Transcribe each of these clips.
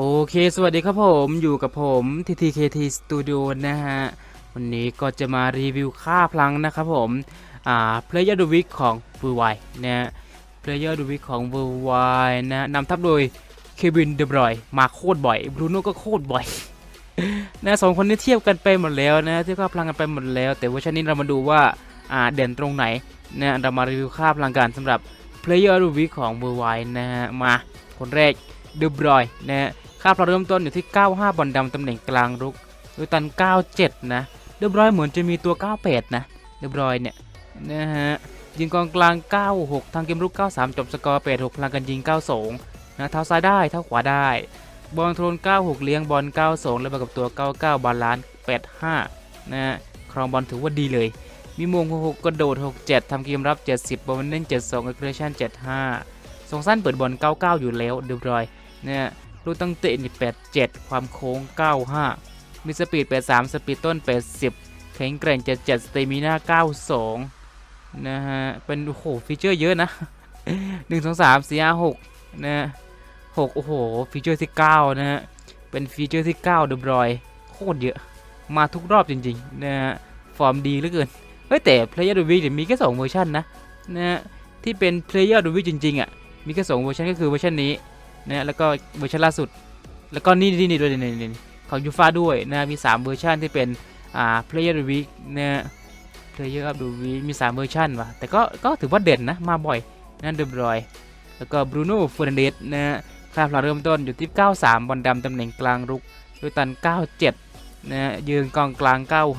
เคสวัสดีครับผมอยู่กับผม TTKT Studio นะฮะวันนี้ก็จะมารีวิวค่าพลังนะครับผมPlayer of the Week ของ Worldwide นะ Player of the Week ของ Worldwide นะนำทัพโดยเควินเดบรอยมาโคตรบ่อยบรูโน่ก็โคตรบ่อยนะสองคนนี้เทียบกันไปหมดแล้วนะเทียบค่าพลังกันไปหมดแล้วแต่ว่าชั้นนี้เรามาดูว่าเด่นตรงไหนนะเรามารีวิวค่าพลังกันสำหรับ Player of the Week ของ Worldwide นะฮะมาคนแรกเดบรอยนะค่าพลังเริ่มต้นอยู่ที่95บอลดำตำแหน่งกลางรุกโดยตัน97นะเรียบร้อยเหมือนจะมีตัว98นะเรียบร้อยเนี่ยนะฮะยิงกองกลาง96ทางเกมรุก93จบสกอร์86พลังกันยิง92นะเท้าซ้ายได้เท้าขวาได้บอลโทรน96เลี้ยงบอล92แล้วมากับตัว99บาลานซ์85นะครองบอลถือว่าดีเลยมีมง66กระโดด67ทำเกมรับ70บอลเล่น72 aggression 75ส่งสั้นเปิดบอล99อยู่แล้วเรียบร้อยเนี่ยลูกตั้งเตะนี่87ความโค้ง95มีสปีด83สปีดต้น80แข็งแกร่ง77สเตมิน่า92นะฮะเป็นโอ้โหฟีเจอร์เยอะนะ1 2 3 4 5 6นะ6โอ้โหฟีเจอร์ที่9นะฮะเป็นฟีเจอร์ที่9เดบรอยโคตรเยอะมาทุกรอบจริงๆนะฮะฟอร์มดีเหลือเกินเฮ้ยแต่ Player of the Week มีแค่2เวอร์ชันนะฮะที่เป็น Player of the Week จริงๆอ่ะมีแค่2เวอร์ชันก็คือเวอร์ชันนี้นะแล้วก็เวอร์ชันล่าสุดแล้วก็นี่ด้วยนี่ของยูฟ่าด้วยนะมี3เวอร์ชันที่เป็นPlayer of the Week นะ Player of the Week มี3เวอร์ชันว่ะแต่ก็ถือว่าเด่นนะมาบ่อยนั่นเดบรอยแล้วก็บรูโน่เฟอร์นันเดสนะค่าพลังเริ่มต้นอยู่ที่93บอลดำตำแหน่งกลางรุกโดยตัน97นะยืนกองกลาง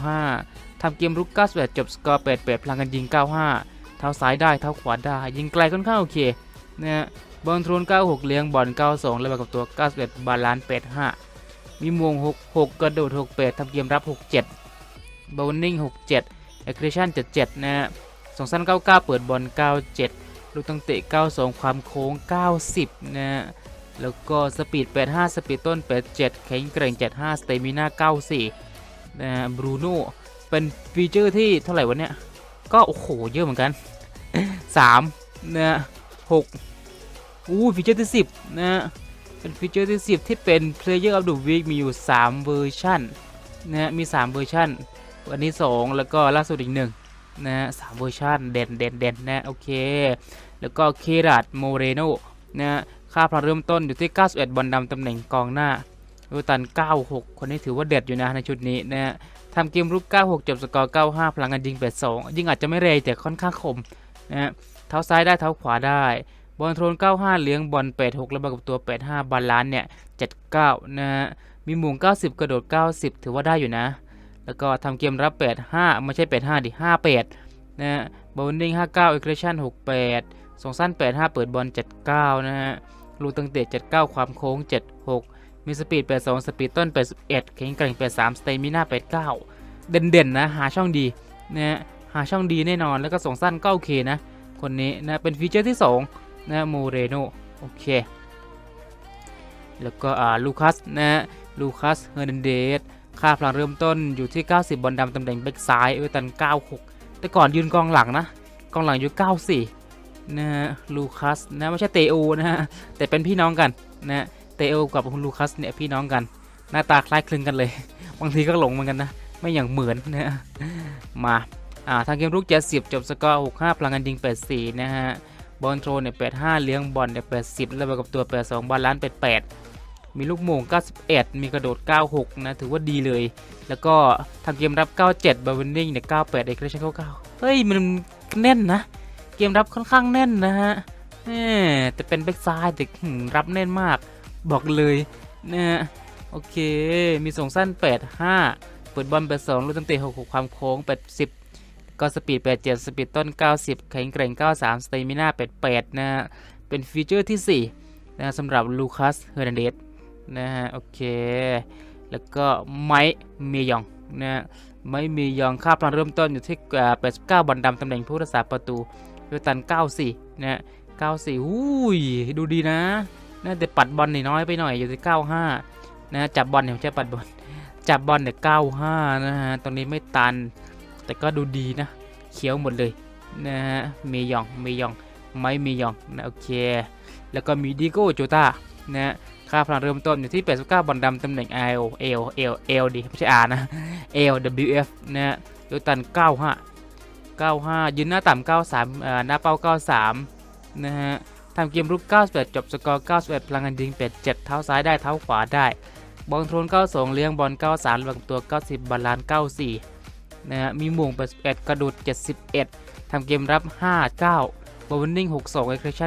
95ทำเกมรุก91จบสกอร์88พลังกันยิง95เท้าซ้ายได้เท้าขวาได้ยิงไกลค่อนข้างโอเคนะบอลโทรน96เลี้ยงบอล92แล้วมากับตัว91บาลานซ์85มีมง66กระโดด68ทำเกมรับ67บอลนิ่ง67 aggression 77นะส่งสั้น99เปิดบอล97ลูกตั้งเตะ92ความโค้ง90นะแล้วก็สปีด85สปีดต้น87แข็งแกร่ง75สเตมิน่า94นะบรูโน่เป็นฟีเจอร์ที่เท่าไหร่วะเนี่ยก็โอ้โหเยอะเหมือนกัน3นะ6ฟีเจอร์ที่10นะเป็นฟีเจอร์ที่10ที่เป็น Player of the Week มีอยู่3เวอร์ชันนะมี3เวอร์ชันอันนี้2แล้วก็ล่าสุดอีก1นะ3เวอร์ชันเด่นนะโอเคแล้วก็เคราดโมเรโนนะค่าพลังเริ่มต้นอยู่ที่91บอลดำตำแหน่งกองหน้าโดยตัน96คนนี้ถือว่าเด็ดอยู่นะในชุดนี้นะทำเกมรุก96จบสกอร์95พลังกันยิง82ยิงอาจจะไม่เร็วแต่ค่อนข้างคมนะเท้าซ้ายได้เท้าขวาได้บอลโทรน95เลี้ยงบอล86แล้วมากับตัว85บาลานซ์เนี่ย79นะฮะมีหม่ง90กระโดด90ถือว่าได้อยู่นะแล้วก็ทำเกมรับ85ไม่ใช่85ดิ58นะฮะบอลนิ่ง59 aggression 68ส่งสั้น85เปิดบอล79นะฮะลูกตั้งเตะ79ความโค้ง76มีสปีด82สปีดต้น81แข็งแกร่ง83สเตมิน่า89เด่นนะหาช่องดีนะหาช่องดีแน่นอนแล้วก็ส่งสั้นก็โอเคนะคนนี้นะเป็นฟีเจอร์ที่2นะโมเรโนโอเคแล้วก็ลูคัสนะลูคัสเฮอร์นันเดสค่าพลังเริ่มต้นอยู่ที่90บอลดำตำแหน่งแบ็กซ้ายเอเวอร์ตัน96แต่ก่อนยืนกองหลังนะกองหลังอยู่94นะฮะลูคัสนะไม่ใช่เตโอนะฮะแต่เป็นพี่น้องกันนะเตโอกับลูคัสเนี่ยพี่น้องกันหน้าตาคล้ายคลึงกันเลยบางทีก็หลงเหมือนกันนะไม่อย่างเหมือนนะมาทางเกมรุก70จบสกอร์65พลังกันยิง84นะฮะบอลโทรเนี่ย85เลี้ยงบอลเนี่ย80แล้วมากับตัว82บาลานซ์88มีลูกโมง91มีกระโดด96นะถือว่าดีเลยแล้วก็ทางเกมรับ97บาร์เวนนิ่งเนี่ย98เอ็กซ์เรชั่น99เฮ้ยมันแน่นนะเกมรับค่อนข้างแน่นนะฮะแต่เป็นแบ็กซ้ายแต่รับแน่นมากบอกเลยนะโอเคมีส่งสั้น85เปิดบอล82ลูกตั้งเตะ66ความโค้ง80ก็สปีด87สปีดต้น90แข็งแกร่ง93สเตมิน่า88นะเป็นฟีเจอร์ที่4นะสำหรับลูคัสเฮอร์นันเดสนะฮะโอเคแล้วก็ไมค์เมยองนะไมค์เมยองค่าพลังเริ่มต้นอยู่ที่89บอลดำตำแหน่งผู้รักษาประตูโดยตัน94นะ94อุ้ยดูดีนะแต่ปัดบอลน้อยไปหน่อยอยู่ที่95นะจับบอลเนี่ยไม่ใช่ปัดบอลจับบอลเนี่ย95นะฮะตรงนี้ไม่ตันแต่ก็ดูดีนะเขียวหมดเลยนะฮะเมยองไมค์เมยองนะโอเคแล้วก็มีดิโก้โจตานะค่าพลังเริ่มต้นอยู่ที่89บอลดำตำแหน่ง L ดีไม่ใช่ R นะ LWF นะฮะดูตัน95ยืนหน้าต่ำ93หน้าเป้า93นะฮะทำเกมรุก91จบสกอร์91พลังงานยิง87เท้าซ้ายได้เท้าขวาได้บอลโทน92เลี้ยงบอล93ระหว่างตัว90บาลานซ์94นะฮะมีหม่ง81กระโดด71ทำเกมรับ59บอลวินนิ่ง62เอ็กซ์เคชั่น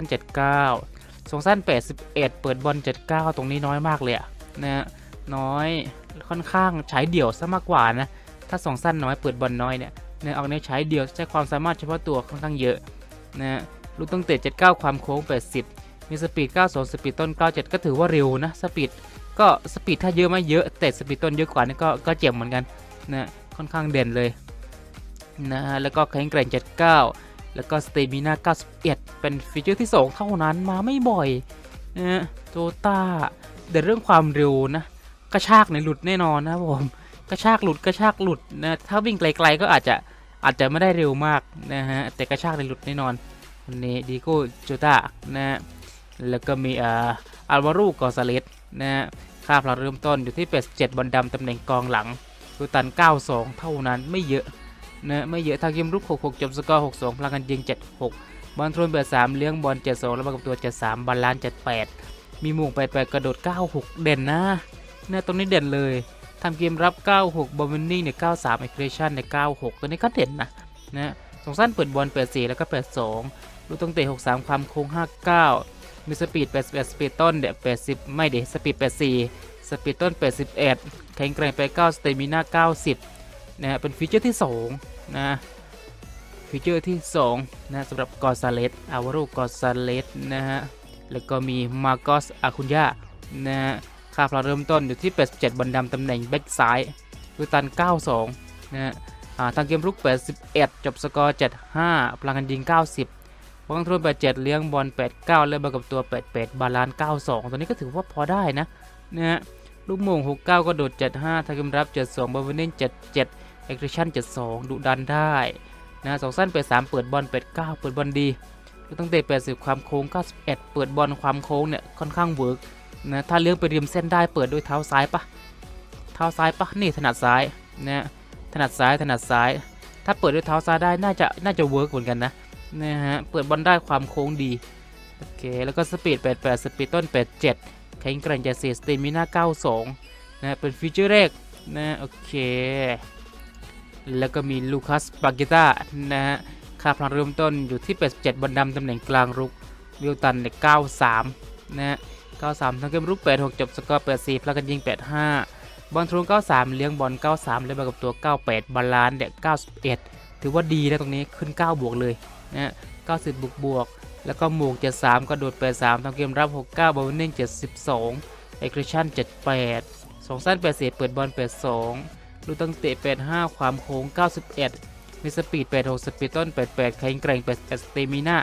79ส่งสั้น81เปิดบอล79ตรงนี้น้อยมากเลยนะฮะน้อยค่อนข้างใช้เดี่ยวซะมากกว่านะถ้าส่งสั้นน้อยเปิดบอลน้อยเนี่ยออกแนวใช้เดี่ยวใช้ความสามารถเฉพาะตัวค่อนข้างเยอะนะลูกตั้งเตะ79ความโค้ง80มีสปีด92สปีดต้น97ก็ถือว่าเร็วนะสปีดถ้าเยอะไม่เยอะแต่สปีดต้นเยอะกว่านี่ก็เจ็บเหมือนกันนะค่อนข้างเด่นเลยนะแล้วก็แข็งแกร่ง79แล้วก็สเตมิน่า91เป็นฟีเจอร์ที่2เท่านั้นมาไม่บ่อยนะโตต้าแต่เรื่องความเร็วนะกระชากในหลุดแน่นอนนะผมกระชากหลุดนะถ้าวิ่งไกลๆก็อาจจะไม่ได้เร็วมากนะฮะแต่กระชากในหลุดแน่นอนวันนี้ดิโก้โจต้านะแล้วก็มีอัลวารูกอซาเลสนะค่าพลังเริ่มต้นอยู่ที่87บอลดำตำแหน่งกองหลังดูตัน92เท่านั้นไม่เยอะนะไม่เยอะทางเกมรุก66จบสกอร์62พลังกันยิง76บอลทวน83เลี้ยงบอล72แล้วมากับตัว73บาลานซ์78มีหม่ง88กระโดด96เด่นนะตรงนี้เด่นเลยทำเกมรับ96บอลวินนิ่งเนี่ย93เอ็กซ์เคชั่นเนี่ย96ตัวนี้ก็เด่นนะส่งสั้นเปิดบอล84แล้วก็82ลูกตั้งเตะ63ความโค้ง59มีสปีด81สปีดต้นเดี๋ยว80ไม่เดี๋ยวสปีด84สปีดต้น81แข็งแกร่งไป9สเตมิน่า90นะเป็นฟีเจอร์ที่2นะฟีเจอร์ที่2นะสำหรับกอซาเลสอาวาโรกอซาเลสนะฮะแล้วก็มีมาโกสอาคุญญานะฮะค่าพลังเริ่มต้นอยู่ที่87บอลดำตำแหน่งแบ็กซ้ายดูตัน92นะฮะทางเกมรุก81จบสกอร์75พลังกันยิง90บอลทวน87เลี้ยงบอล89เล่นบอลกับตัว88บาลานซ์92ตัวนี้ก็ถือว่าพอได้นะฮะลูกโม่ง69ก็โดด75ทางเกมรับ72บอลวินนิ่ง77เอ็กซ์เคชั่น72ดุดันได้นะส่งสั้น83เปิดบอล89เปิดบอลดีลูกตั้งเตะ80ความโค้ง91เปิดบอลความโค้งเนี่ยค่อนข้างเวิร์กนะถ้าเลี้ยงไปริมเส้นได้เปิดด้วยเท้าซ้ายปะนี่ถนัดซ้ายนะถนัดซ้ายถ้าเปิดด้วยเท้าซ้ายได้น่าจะเวิร์กเหมือนกันนะฮะเปิดบอลได้ความโค้งดีโอเคแล้วก็สปีด88สปีดต้น87แข็งแกร่ง74สเตมิน่า92นะเป็นฟีเจอร์แรกนะโอเคแล้วก็มีลูคัสปาเกต้านะฮะค่าพลังเริ่มต้นอยู่ที่87บอลดำตำแหน่งกลางรุกวิวตัน93นะ93ทั้งเกมรุก86จบสกอร์84พลังกันยิง85บอลทรู93เลี้ยงบอล93แล้วมากับตัว98บาลานซ์เนี่ย91ถือว่าดีนะตรงนี้ขึ้น9บวกเลยนะ90บวกแล้วก็หม่ง73กระโดด83ทำเกมรับ69บอลวินนิ่ง72เอ็กซ์เคชั่น78ส่งสั้น84เปิดบอล82ลูกตั้งเตะ85ความโค้ง91มีสปีด86สปีดต้น88แข็งแกร่ง81สเตมิน่า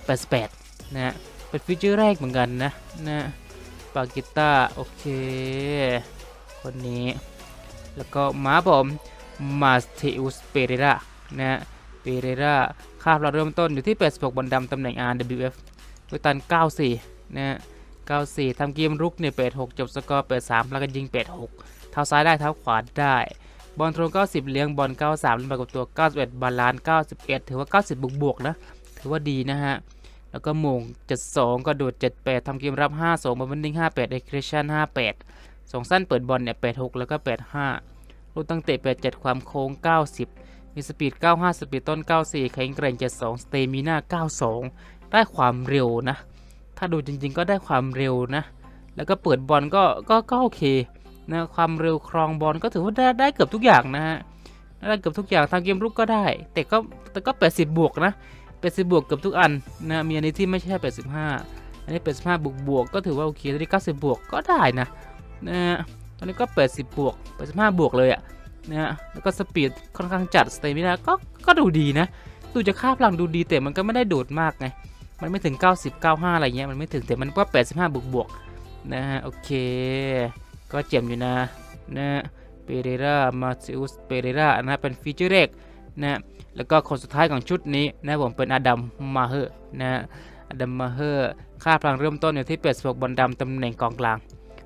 88นะเป็นฟีเจอร์แรกเหมือนกันนะปากิต้าโอเคคนนี้แล้วก็มาผมมาสเทอุสเปเรรานะเปเรราค่าเราเริ่มต้นอยู่ที่86บอลดำตำแหน่ง RWF ด้วยตัน94นะ94ทำเกมรุกเนี่ย86จบสกอร์83แล้วก็ยิง86เท้าซ้ายได้เท้าขวาได้บอลตรง90เลี้ยงบอล93แล้วมากับตัว91บาลานซ์91ถือว่า90บวกนะถือว่าดีนะฮะแล้วก็หม่ง72กระโดด78ทำเกมรับ52บอลวินนิ่ง58เอ็กซ์เคชั่น58ส่งสั้นเปิดบอลเนี่ย86แล้วก็85ลูกตั้งเตะ87ความโค้ง90มีสปีด95สปีดต้น94แข็งแกร่ง72สเตมิน่า92ได้ความเร็วนะถ้าดูจริงๆก็ได้ความเร็วนะแล้วก็เปิดบอลก็โอเคนะความเร็วครองบอลก็ถือว่าได้เกือบทุกอย่างนะฮะได้เกือบทุกอย่างทางเกมรุกก็ได้แต่ก็80บวกนะ80บวกเกือบทุกอันนะมีอันนี้ที่ไม่ใช่85อันนี้85บวกก็ถือว่าโอเคตอนนี้90บวกก็ได้นะตอนนี้ก็80บวก85บวกเลยนะแล้วก็สปีดค่อนข้างจัดสเตมิน่าก็ดูดีนะดูจะค่าพลังดูดีแต่มันก็ไม่ได้โดดมากไงมันไม่ถึง90 95อะไรเงี้ยมันไม่ถึงแต่มันก็85บวกนะฮะโอเคก็เจ็บอยู่นะเปเรรามาซิอุสเปเรรานะเป็นฟีเจอร์แรกนะแล้วก็คนสุดท้ายของชุดนี้นะผมเป็นอดัมมาเฮอร์ค่าพลังเริ่มต้นอยู่ที่86บอลดำตำแหน่งกองกลาง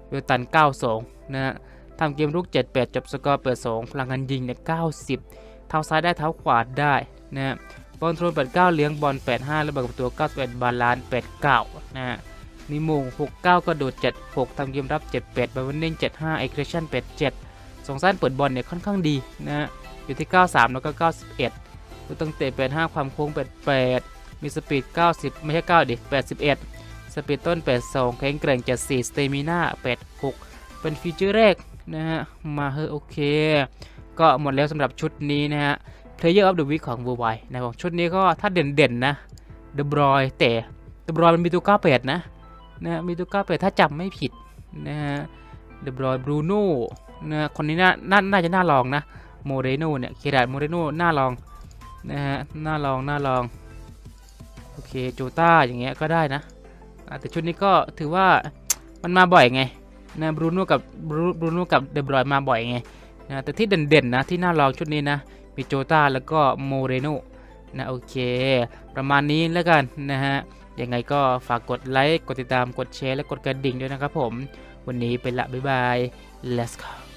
เวลตัน92นะฮะทำเกมรุก78จบสกอร์82พลังงานยิงเนี่ย90เท้าซ้ายได้เท้าขวาได้นะฮะบอลโทร89เลี้ยงบอล85และบอลกับตัว91บาลานซ์89นะฮะนิโมง69กระโดด76ทำเกมรับ78บอลเน่ง75เอ็กเรชั่น87ส่งสั้นเปิดบอลเนี่ยค่อนข้างดีนะฮะอยู่ที่93แล้วก็91ตัวตั้งเตะ85ความโค้ง88มีสปีด90ไม่ใช่9ดิ81สปีดต้น82แข็งแกร่ง74สเตมิน่า86เป็นฟีเจอร์แรกนะฮะมาโอเคก็หมดแล้วสำหรับชุดนี้นะฮะ Player of the Week ของ Worldwide นะครับชุดนี้ก็ถ้าเด่นๆนะ De Bruyne แต่ De Bruyne มันมีตัว98นะมีตัว98ถ้าจำไม่ผิดนะฮะ De Bruyne Bruno นะคนนี้น่าจะน่าลองนะโมเรโนเนี่ยเคราดโมเรโนน่าลองนะฮะน่าลองโอเคโจต้าอย่างเงี้ยก็ได้นะแต่ชุดนี้ก็ถือว่ามันมาบ่อยไงนะบรูโน่กับเดบรอยมาบ่อยไงนะแต่ที่เด่นๆนะที่น่าลองชุดนี้นะมีโจต้าแล้วก็โมเรโนนะโอเคประมาณนี้แล้วกันนะฮะยังไงก็ฝากกดไลค์กดติดตามกดแชร์และกดกระดิ่งด้วยนะครับผมวันนี้ไปละบ๊ายบาย let's go